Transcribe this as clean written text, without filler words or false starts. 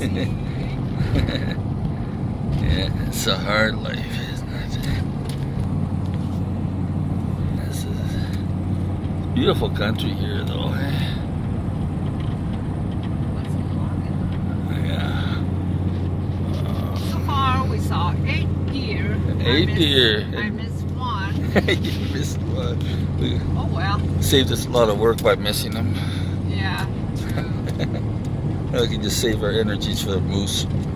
Yeah, it's a hard life, isn't it? This is beautiful country here, though. Yeah. So far, we saw 8 deer. 8 deer. I missed one. You missed one. Oh well. Saved us a lot of work by missing them. Yeah, true. We can just save our energies for the moose.